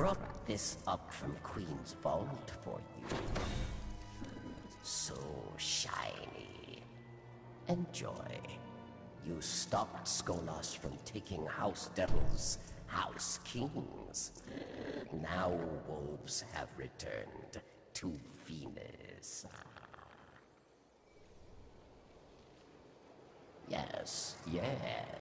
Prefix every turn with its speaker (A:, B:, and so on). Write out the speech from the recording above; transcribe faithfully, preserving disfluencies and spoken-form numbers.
A: brought this up from Queen's Vault for you. So shiny. Enjoy. You stopped Skolas from taking House Devils, House Kings. Now wolves have returned to Venus. Yes, yes.